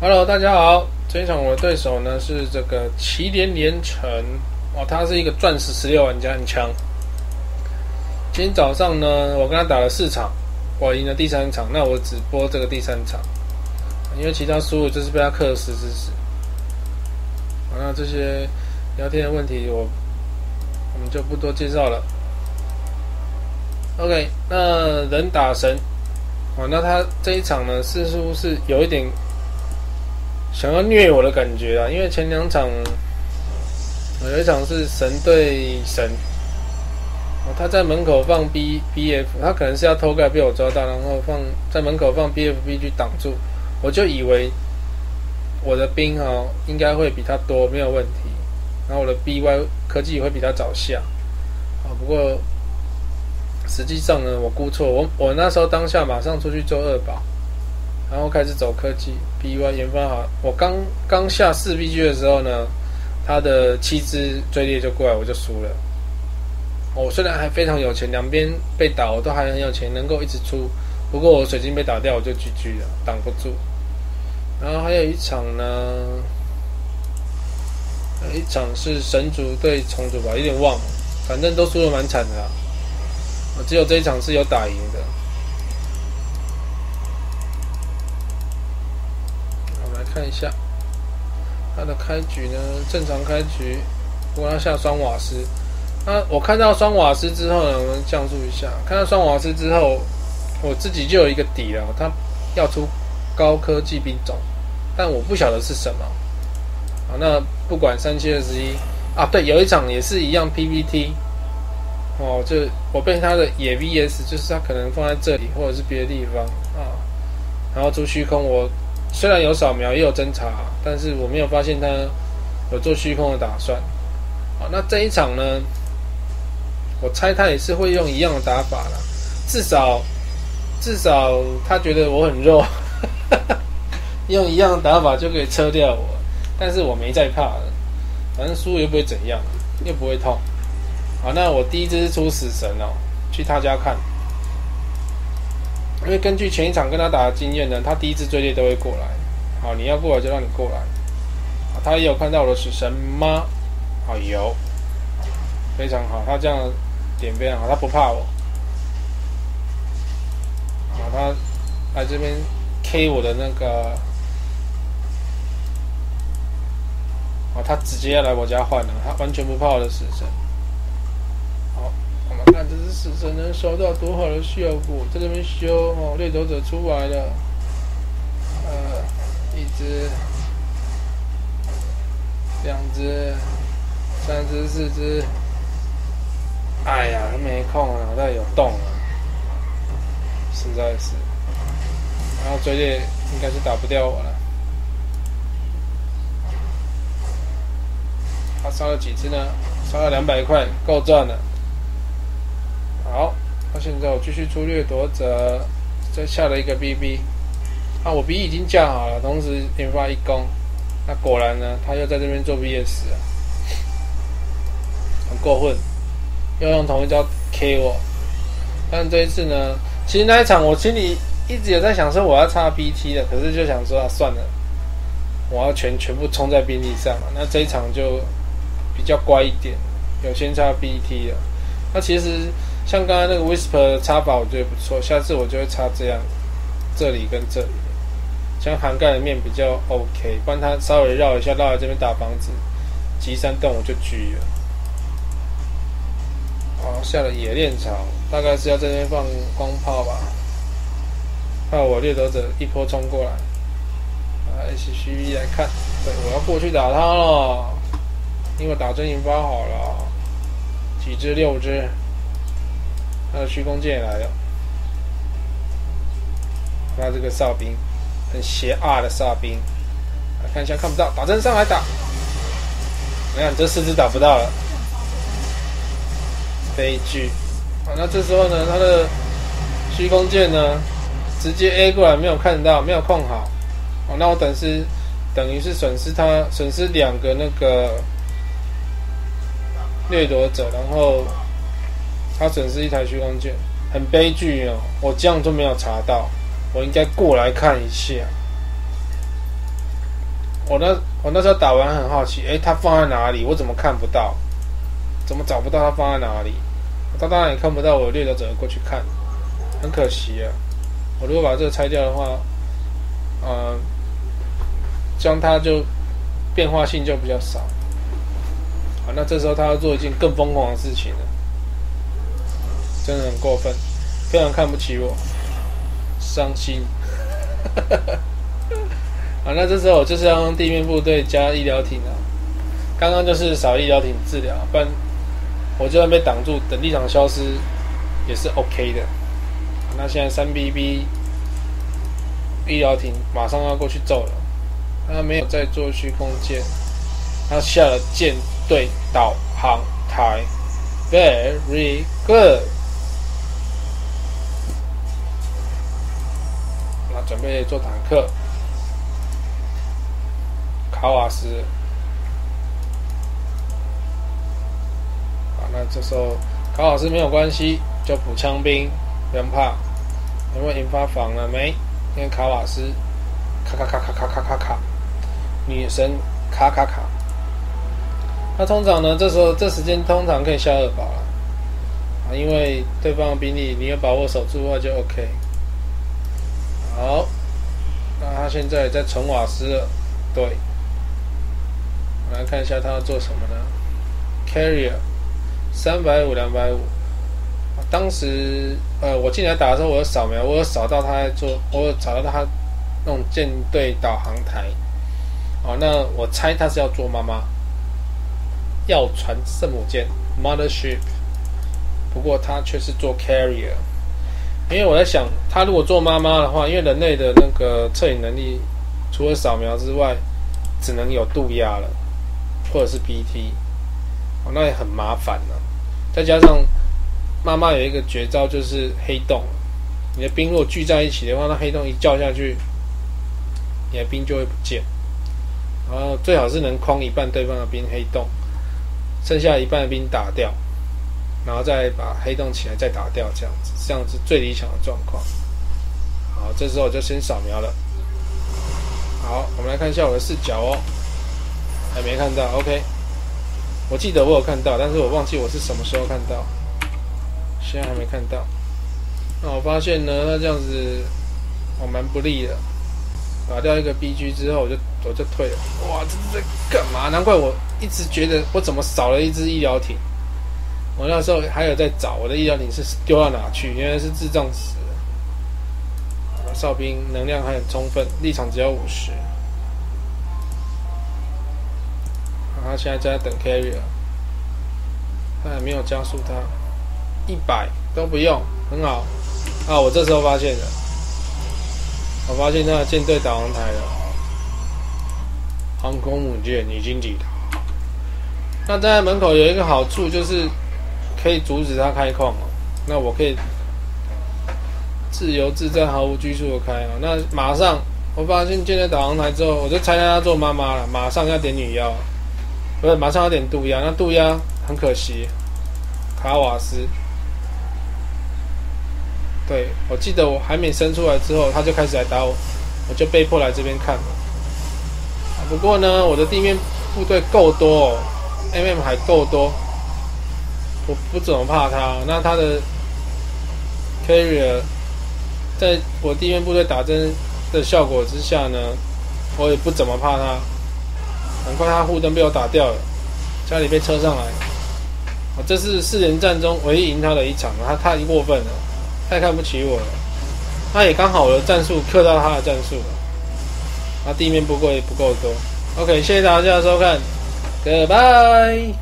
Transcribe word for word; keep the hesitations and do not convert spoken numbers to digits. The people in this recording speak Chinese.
Hello， 大家好。这一场我的对手呢是这个祁连连城哦，他是一个钻石十六玩家，很强。今天早上呢，我跟他打了四场，我赢了第三场，那我只播这个第三场，因为其他输了就是被他克死之死。好，那这些聊天的问题我我们就不多介绍了。OK， 那人打神，哦，那他这一场呢，似乎是有一点想要虐我的感觉啊，因为前两场有一场是神对神，哦，他在门口放 B B F， 他可能是要偷盖被我抓到，然后放在门口放 B F B 去挡住，我就以为我的兵哈应该会比他多，没有问题，然后我的 B Y 科技也会比他早下，啊，不过实际上呢，我估错，我我那时候当下马上出去做二宝。然后开始走科技 B Y 研发好，我刚刚下四 B G 的时候呢，他的七只追猎就过来，我就输了。我、哦、虽然还非常有钱，两边被打我都还很有钱，能够一直出。不过我水晶被打掉，我就 G G 了，挡不住。然后还有一场呢，有一场是神族对虫族吧，有点忘了，反正都输得蛮惨的啦。我只有这一场是有打赢的。看一下他的开局呢，正常开局，不过他下双瓦斯。那我看到双瓦斯之后呢，我们降速一下。看到双瓦斯之后，我自己就有一个底了，他要出高科技兵种，但我不晓得是什么。好，那不管三七二十一啊，对，有一场也是一样 P V T 哦，就我被他的野 V S， 就是他可能放在这里或者是别的地方啊，然后出虚空我。虽然有扫描也有侦查，但是我没有发现他有做虚空的打算。好，那这一场呢，我猜他也是会用一样的打法啦，至少至少他觉得我很弱，用一样的打法就可以车掉我。但是我没在怕的，反正输又不会怎样，又不会痛。好，那我第一支是出死神哦，去他家看。因为根据前一场跟他打的经验呢，他第一支追猎都会过来。好，你要过来就让你过来。好，他也有看到我的死神吗？好，有，非常好。他这样点非常好，他不怕我。好，他来这边 K 我的那个，好，他直接要来我家换了，他完全不怕我的死神。好。我们看这只死神能收到多好的效果，在这边修哦，掠夺者出来了，呃，一只、两只、三只、四只，哎呀，没空了，脑袋有洞了，实在是。然后追猎应该是打不掉我了。他烧了几只呢？烧了两百块，够赚了。好，那现在我继续出掠夺者，再下了一个 B B， 啊，我 B 已经架好了，同时研发一攻，那果然呢，他又在这边做 B S 啊，很过分，又用同一招 K 我，但这一次呢，其实那一场我心里一直有在想说我要插 B T 的，可是就想说啊，算了，我要全全部冲在兵力上嘛，那这一场就比较乖一点，有先插 B T 了，那其实。像刚才那个 Whisper 的插法，我觉得不错。下次我就会插这样，这里跟这里，这样涵盖的面比较 OK。不然它稍微绕一下，绕来这边打房子，急山洞我就狙了。好，下了冶炼槽，大概是要在这边放光炮吧，怕我掠夺者一波冲过来。啊 ，H C V 来看，对，我要过去打他了，因为打针引发好了，几只六只。他的虚空剑也来了，他这个哨兵很邪恶的哨兵，来看一下看不到，打针上来打，你看这四只打不到了，悲剧。好，那这时候呢，他的虚空剑呢，直接 A 过来，没有看到，没有控好，好，那我等是等于是损失他损失两个那个掠夺者，然后。他损失一台虚空剑，很悲剧哦！我这样都没有查到，我应该过来看一下。 我那我那时候打完很好奇，哎，他放在哪里？我怎么看不到？怎么找不到他放在哪里？他当然也看不到我掠夺者过去看，很可惜啊。我如果把这个拆掉的话，呃，这样它就变化性就比较少。好，那这时候他要做一件更疯狂的事情了，真的很过分，非常看不起我，伤心。好，那这时候我就是要用地面部队加医疗艇啊。刚刚就是少医疗艇治疗，不然我就算被挡住，等立场消失也是 OK 的。那现在三 B B 医疗艇马上要过去揍了，他没有在做虚空舰，他下了舰队导航台 ，Very good。那准备做坦克，卡瓦斯。好，那这时候卡瓦斯没有关系，就补枪兵，不用怕。有没有引发防了没？因为卡瓦斯，卡卡卡卡卡卡卡卡，女神卡卡卡。那通常呢，这时候这时间通常可以下二堡了啊，因为对方的兵力你有把握守住的话就 OK。好，那他现在在存瓦斯了，对。我们来看一下他要做什么呢 ？Carrier 三百五两百五。当时呃，我进来打的时候，我有扫描，我有扫到他在做，我有找到他那种舰队导航台。哦，那我猜他是要做妈妈，要传圣母舰 （Mothership）， 不过他却是做 Carrier。因为我在想，他如果做妈妈的话，因为人类的那个测影能力，除了扫描之外，只能有渡鸦了，或者是 B T， 哦，那也很麻烦了。再加上妈妈有一个绝招，就是黑洞。你的兵如果聚在一起的话，那黑洞一叫下去，你的兵就会不见。然后最好是能框一半对方的兵黑洞，剩下一半的兵打掉，然后再把黑洞起来再打掉，这样子，这样子最理想的状况。好，这时候我就先扫描了。好，我们来看一下我的视角哦，还没看到 ，OK。我记得我有看到，但是我忘记我是什么时候看到。现在还没看到。那我发现呢，那这样子我蛮不利的。打掉一个 B G 之后，我就我就退了。哇，这是在干嘛？难怪我一直觉得我怎么少了一支医疗艇。我那时候还有在找我的医疗艇是丢到哪去，原来是智障死了。哨兵能量还很充分，立场只有五十。他现在在等 carrier， 他还没有加速他。一百都不用，很好啊！我这时候发现了，我发现他的舰队导航台了，航空母舰已经抵达。那站在门口有一个好处，就是可以阻止他开矿哦。那我可以自由自在、毫无拘束的开哦。那马上我发现舰队导航台之后，我就猜他做妈妈了，马上要点女妖，不是马上要点渡鸦。那渡鸦很可惜，卡瓦斯。对，我记得我还没生出来之后，他就开始来打我，我就被迫来这边看了。不过呢，我的地面部队够多哦 ，M M 还够多，我不怎么怕他。那他的 carrier 在我地面部队打针的效果之下呢，我也不怎么怕他。很快他护灯被我打掉了，家里被车上来。我这是四连战中唯一赢他的一场，他太过分了。太看不起我了，他也刚好我的战术克到他的战术了，他地面不够也不够多。OK， 谢谢大家的收看 ，Goodbye。